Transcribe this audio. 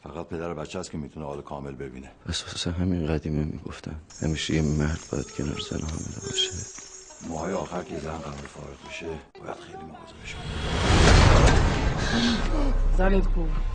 فقط پدر بچه هست که میتونه حال کامل ببینه. اساسا همین قدیمه میگفتن همیشه یه مرد باید کنار زن حامله باشه. ماهای آخر که زن قرار فارغ بشه باید خیلی مواظبش کنی. زنت کو؟